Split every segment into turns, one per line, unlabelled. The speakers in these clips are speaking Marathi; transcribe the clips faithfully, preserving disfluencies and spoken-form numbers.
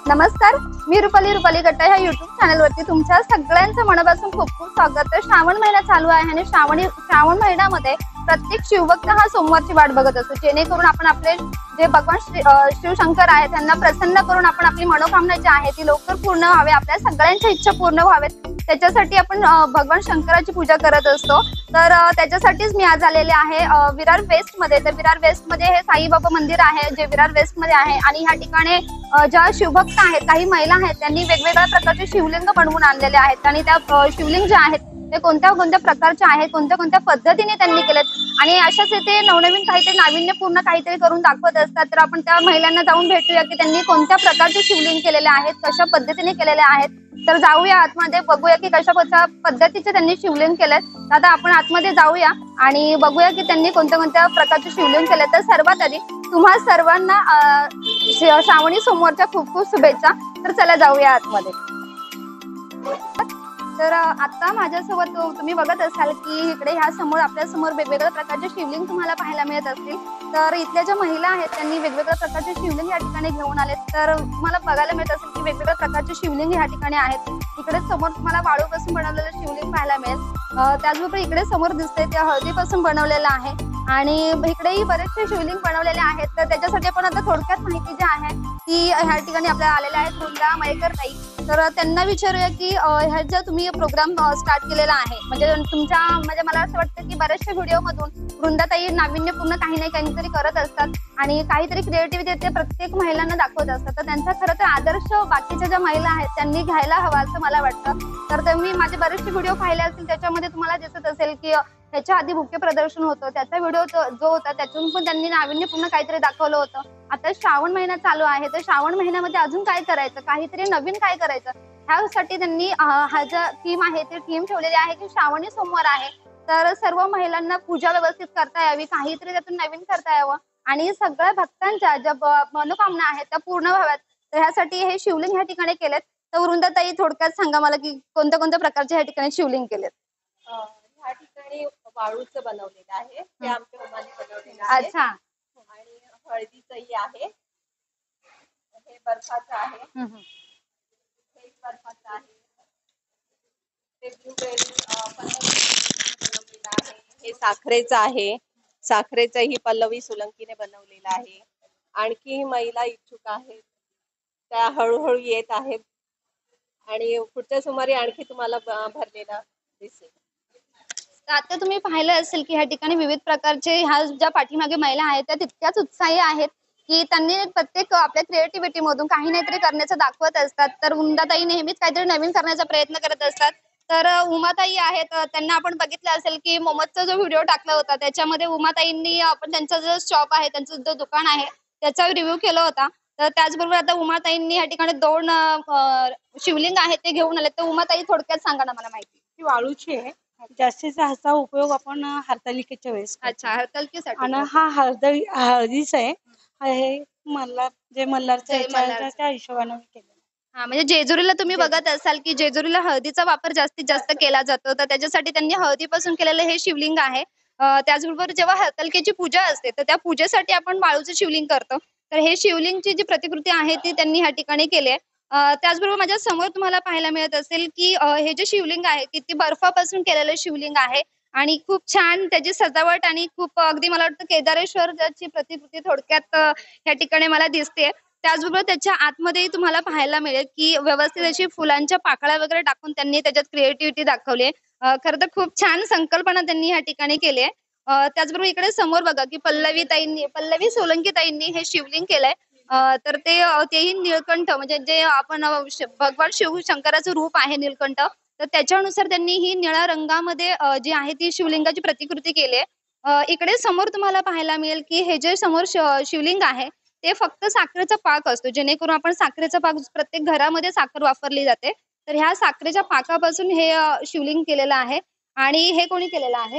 नमस्कार, मी रुपाली रुपाली गट्टा ह्या युट्यूब चॅनलवरती तुमच्या सगळ्यांचं मनापासून खूप खूप स्वागत आहे। श्रावण महिना चालू आहे आणि श्रावणी श्रावण महिन्यामध्ये प्रत्येक शिवभक्त हा सोमवारची वाट बघत असतो, जेणेकरून आपण आपले जे भगवान शिवशंकर आहेत त्यांना प्रसन्न करून आपण आपली मनोकामना जी आहे ती लवकर पूर्ण व्हावी, आपल्या सगळ्यांच्या इच्छा पूर्ण व्हावेत त्याच्यासाठी आपण भगवान शंकराची पूजा करत असतो। तर त्याच्यासाठीच मी आज आलेले आहे विरार वेस्ट मध्ये। तर विरार वेस्ट मध्ये हे साईबाबा मंदिर आहे जे विरार वेस्ट मध्ये आहे आणि ह्या ठिकाणी ज्या शिवभक्त आहेत, काही महिला आहेत, त्यांनी वेगवेगळ्या प्रकारचे शिवलिंग बनवून आणलेले आहेत आणि त्या शिवलिंग जे आहेत ते कोणत्या कोणत्या प्रकारचे आहेत, कोणत्या कोणत्या पद्धतीने त्यांनी केलेत आणि अशाच इथे नवनवीन काहीतरी नाविन्यपूर्ण काहीतरी करून दाखवत असतात। तर आपण त्या महिलांना जाऊन भेटूया की त्यांनी कोणत्या प्रकारचे शिवलिंग केलेले आहेत, कशा पद्धतीने केलेले आहेत। तर जाऊया आतमध्ये, बघूया की कशा कशा पद्धतीचे त्यांनी शिवलिंग केलेत। आता आपण आतमध्ये जाऊया आणि बघूया की त्यांनी कोणत्या कोणत्या प्रकारचे शिवलिंग केले। तर सर्वात आधी तुम्हा सर्वांना श्रावणी सोमवारच्या खूप खूप शुभेच्छा। तर चला जाऊया आतमध्ये। तर आता माझ्यासोबत तुम्ही बघत असाल की इकडे ह्या समोर आपल्या समोर वेगवेगळ्या प्रकारचे शिवलिंग तुम्हाला पाहायला मिळत असतील। तर इथल्या ज्या महिला आहेत त्यांनी वेगवेगळ्या प्रकारचे शिवलिंग या ठिकाणी घेऊन आलेत। तर तुम्हाला बघायला मिळत असेल की वेगवेगळ्या प्रकारचे शिवलिंग या ठिकाणी आहेत। इकडे समोर तुम्हाला वाळूपासून बनवलेलं शिवलिंग पाहायला मिळेल, त्याचबरोबर इकडे समोर दिसतंय ते हळदीपासून बनवलेलं आहे आणि इकडेही बरेचसे शिवलिंग बनवलेले आहेत। तर त्याच्यासाठी आपण आता थोडक्यात माहिती जी आहे ती ह्या ठिकाणी आपल्याला आलेल्या आहेत वृंदा मयेकर ताई। तर त्यांना विचारूया की ह्या ज्या तुम्ही प्रोग्राम स्टार्ट केलेला आहे, म्हणजे तुमच्या म्हणजे मला असं वाटतं की बऱ्याचशा व्हिडिओ मधून वृंदाताई नाविन्यपूर्ण काही नाही काहीतरी करत असतात आणि काहीतरी क्रिएटिव्हिटी ते प्रत्येक महिलांना दाखवत असतात। तर त्यांचा खरं तर आदर्श बाकीच्या ज्या महिला आहेत त्यांनी घ्यायला हवा असं मला वाटतं। तर तुम्ही माझे बरेचसे व्हिडिओ पाहिले असतील, त्याच्यामध्ये तुम्हाला दिसत असेल की त्याच्या आधी मुख्य प्रदर्शन होतं, त्याचा व्हिडिओ जो होता त्यातून पण त्यांनी नाविन्यपूर्ण काहीतरी दाखवलं होतं। आता श्रावण महिना चालू आहे, तर श्रावण महिन्यामध्ये अजून काय करायचं, काहीतरी नवीन काय करायचं, ह्यासाठी त्यांनी हा ज्या थीम आहे ती थीम ठेवलेली आहे की श्रावणी सोमवार आहे, तर सर्व महिलांना पूजा व्यवस्थित करता यावी, काहीतरी त्यातून नवीन करता यावं आणि सगळ्या भक्तांच्या ज्या मनोकामना आहेत त्या पूर्ण व्हाव्यात। तर ह्यासाठी हे शिवलिंग ह्या ठिकाणी केलेत। तर वृंदाताई थोडक्यात सांगा मला की कोणत्या कोणत्या प्रकारचे ह्या ठिकाणी शिवलिंग केलेत।
ह्या ठिकाणी वाळूचं बनवलेलं आहे, ते आमच्या उमाने बनवलेलं आहे।
अच्छा,
आणि हळदीचंही आहे, हे बर्फाचं आहे, हे बर्फाचं आहे, ते ब्लूबेरी बनवलेलं आहे, हे साखरेचं आहे, साखरेचंही पल्लवी सोलंकीने बनवलेलं आहे। आणखी महिला इच्छुक आहेत त्या हळूहळू येत आहेत आणि पुढच्या सोमवारी आणखी तुम्हाला भरलेला दिसेल।
आता तुम्ही पाहिलं असेल की ह्या ठिकाणी विविध प्रकारचे ह्या ज्या पाठीमागे महिला आहेत त्या तितक्याच उत्साही आहेत की त्यांनी प्रत्येक आपल्या क्रिएटिव्हिटी मधून काही नाहीतरी करण्याचं दाखवत असतात। तर वृंदाताई नेहमीच काहीतरी नवीन करण्याचा प्रयत्न करत असतात। तर उमाताई आहेत, त्यांना आपण बघितलं असेल की मोमोजचा जो व्हिडिओ टाकला होता त्याच्यामध्ये उमाताईंनी आपण त्यांचा जो शॉप आहे, त्यांचं जो दुकान आहे त्याचा रिव्ह्यू केला होता। तर त्याचबरोबर आता उमाताईंनी या ठिकाणी दोन शिवलिंग आहेत ते घेऊन आले। तर उमाताई थोडक्यात सांगा ना मला माहिती।
ही वाळूची आहे, जास्तीत जास्त उपयोग आपण हरतालिकेच्या वेळेस।
अच्छा, हरतालिकेसाठी।
आणि हा हळदी हळदीचा आहे, हे मल्हार जे मल्हारच्या हिशोबाने केलं।
हा, म्हणजे जेजुरीला तुम्ही बघत असाल की जेजुरीला हळदीचा वापर जास्तीत जास्त केला जातो, तर त्याच्यासाठी त्यांनी हळदीपासून केलेलं हे शिवलिंग आहे। त्याचबरोबर जेव्हा हरतालिकेची पूजा असते तर त्या पूजेसाठी आपण वाळूचं शिवलिंग करतो, तर हे शिवलिंगची जी प्रतिकृती आहे ती त्यांनी ह्या ठिकाणी केली आहे। त्याचबरोबर माझ्या समोर तुम्हाला पाहायला मिळत असेल की हे जे शिवलिंग आहे की ते बर्फापासून केलेलं शिवलिंग आहे आणि खूप छान त्याची सजावट आणि खूप अगदी मला वाटतं केदारेश्वरची प्रतिकृती थोडक्यात ह्या ठिकाणी मला दिसते। त्याचबरोबर त्याच्या आतमध्येही तुम्हाला पाहायला मिळेल की व्यवस्थित अशी फुलांच्या पाकळ्या वगैरे टाकून त्यांनी त्याच्यात क्रिएटिव्हिटी दाखवली। खरं तर खूप छान संकल्पना त्यांनी ह्या ठिकाणी केली आहे। त्याचबरोबर इकडे समोर बघा की पल्लवी ताईंनी पल्लवी सोलंकी ताईंनी हे शिवलिंग केलंय। तर ते तेही निळकंठ, म्हणजे जे आपण भगवान शिव शंकराचं रूप आहे निळकंठ, तर त्याच्यानुसार त्यांनी ही निळ्या रंगामध्ये जी आहे ती शिवलिंगाची प्रतिकृती केली आहे। इकडे समोर तुम्हाला पाहायला मिळेल की हे जे समोर शिवलिंग आहे ते फक्त साखरेचा पाक असतो, जेणेकरून आपण साखरेचा पाक प्रत्येक घरामध्ये साखर वापरली जाते, तर ह्या साखरेच्या पाकापासून हे शिवलिंग केलेलं आहे। आणि हे कोणी केलेलं आहे?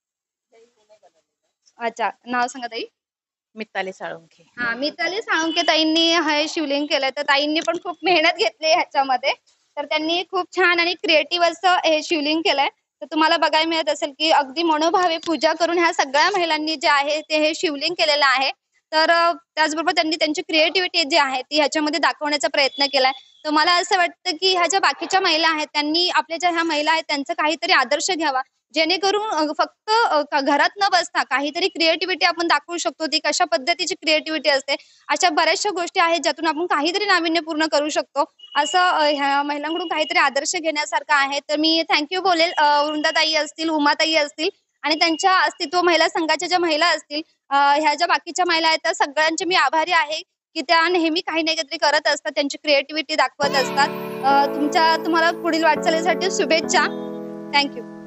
अच्छा, नाव सांगा ताई।
मिताली साळुंखे।
हा, मिताली साळुंखे ताईंनी हे शिवलिंग केलंय। तर ताईंनी पण खूप मेहनत घेतली ह्याच्यामध्ये, तर त्यांनी खूप छान आणि क्रिएटिव्ह असं हे शिवलिंग केलंय। तर तुम्हाला बघायला मिळत असेल की अगदी मनोभावे पूजा करून ह्या सगळ्या महिलांनी जे आहे ते हे शिवलिंग केलेलं आहे। तर अ, त्याचबरोबर त्यांनी त्यांची क्रिएटिव्हिटी जी आहे ती ह्याच्यामध्ये दाखवण्याचा प्रयत्न केलाय. तर मला असं वाटतं की ह्या ज्या बाकीच्या महिला आहेत त्यांनी आपल्या ज्या ह्या महिला आहेत त्यांचा काहीतरी आदर्श घ्यावा, जेणेकरून अ, फक्त अ, क- घरात न बसता काहीतरी क्रिएटिव्हिटी आपण दाखवू शकतो. ती कशा पद्धतीची क्रिएटिव्हिटी असते, अशा बऱ्याचशा गोष्टी आहेत ज्यातून आपण काहीतरी नाविन्यपूर्ण करू शकतो. असं अ, ह्या महिलांकडून काहीतरी आदर्श घेण्यासारखं आहे. तर मी थँक्यू बोलेल अ, वृंदाताई असतील, उमाताई असतील आणि त्यांच्या अस्तित्व महिला संघाच्या ज्या महिला असतील, अ, ह्या ज्या बाकीच्या महिला आहेत त्या सगळ्यांचे मी आभारी आहे, की त्या नेहमी काही ना काहीतरी करत असतात. त्यांची क्रिएटिव्हिटी दाखवत असतात. अ, तुमच्या तुम्हाला पुढील वाटचालीसाठी शुभेच्छा. थँक्यू.